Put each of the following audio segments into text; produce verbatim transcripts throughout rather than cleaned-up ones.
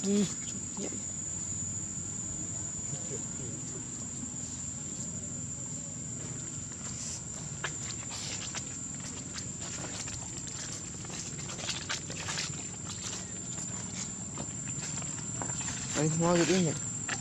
Ừ. Anh mau đi đi.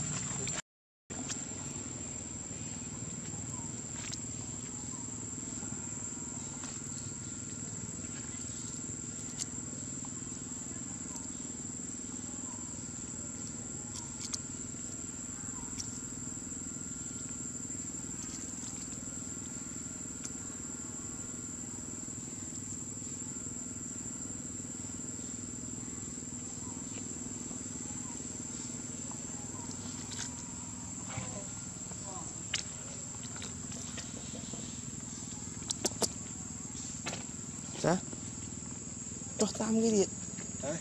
Sao? Cho tam cái điện. Hả?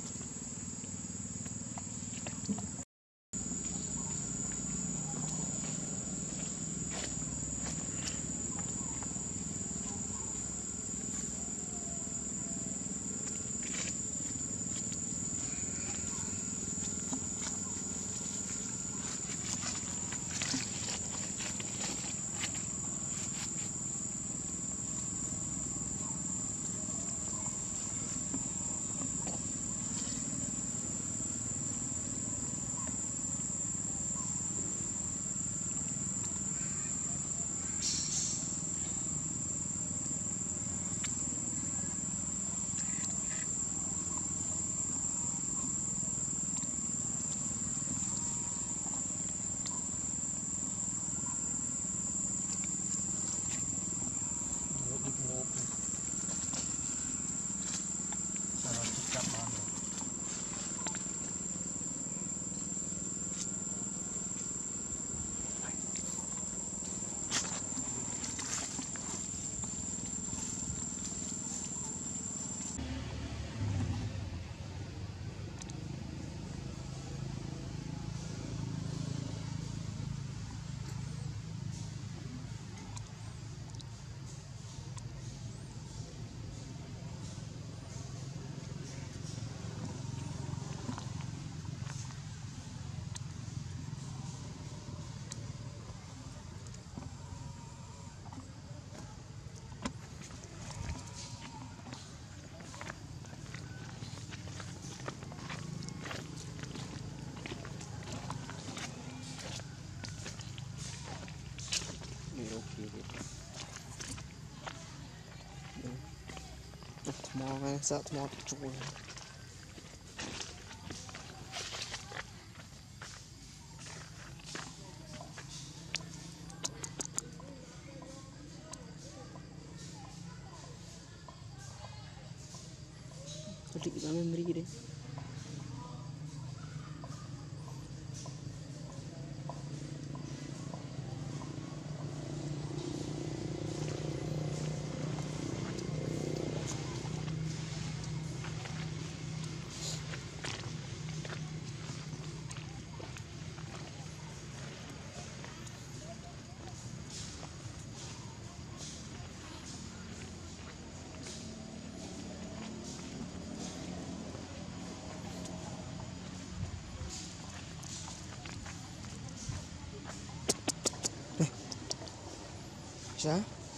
Tomorrow, man. It's out tomorrow to join. Balik kita memory dia. Sao?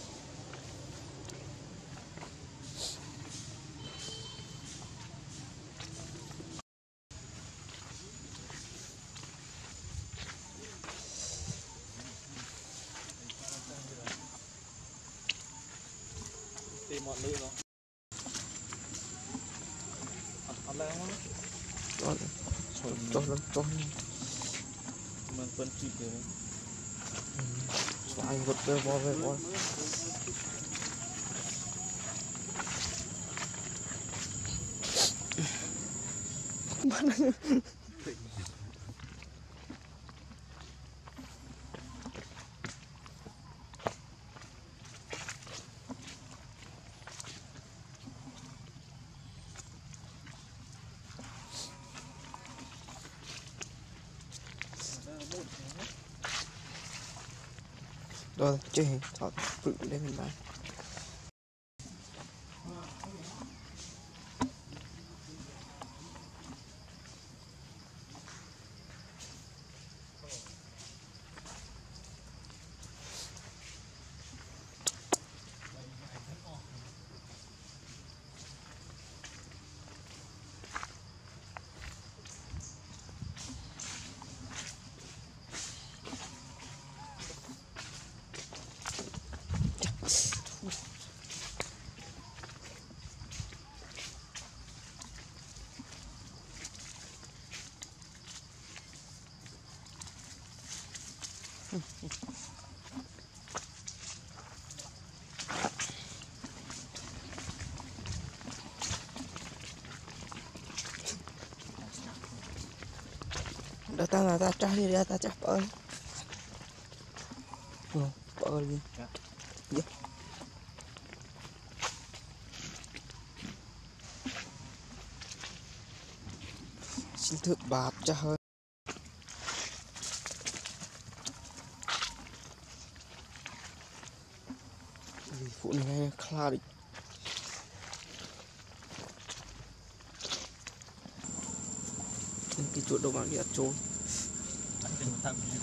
Tìm mọi nơi rồi. Ăn lại không? Tốt, tốt lắm, tốt. Mình phân chịu rồi. Xoay vật về bò về bò. Mana? Rồi, chơi hình, thọ tự lên mình bán. Datang lah tak cah ni dia tak cah pel. Oh, pel ni. Ya. Ya. Xin thưa bạp cho hơn. Phụ này ngay klar đi. Cái chuột đâu mà đi ăn trốn. Ăn tình thằng gì.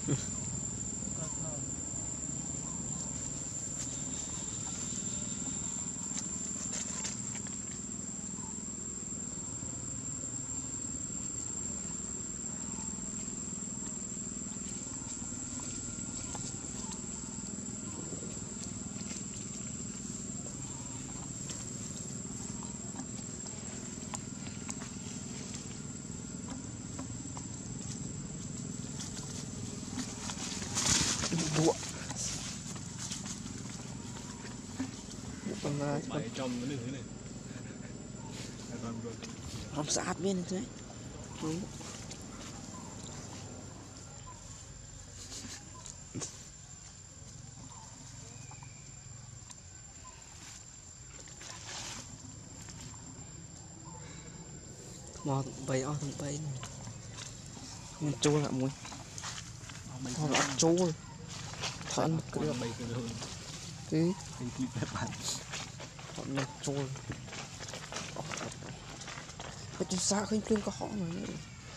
Bụa. Bụa là Bảy trong cái này này. làm sát bên thế. Đúng. Mò bay o thằng bay này. Mình trôi lại muối. Họ đã trôi. Thằng cái bay cái đường. Cái Cái kịp đẹp bạn. họ nó trôi. Cái chú xa khinh khinh có họ mà nữa.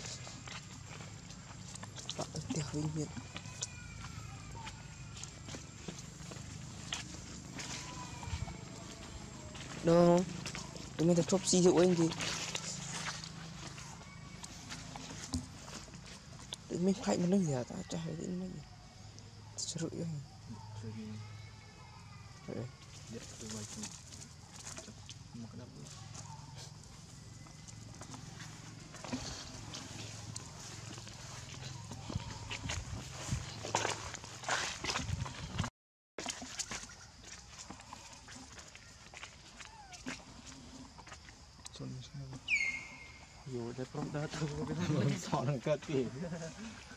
Bạn thật tiểu vinh miệng. Đâu tụi mình tập chốt xì rượu anh gì. Tụi mình khách mà nó gì à ta trả lời đến nó gì. Trả rượu anh. Rồi. Dạ, tôi quay chung. Một cái đập.อยู่ในพร้อมได้ตัวก็ได้สอนกันเกิดปี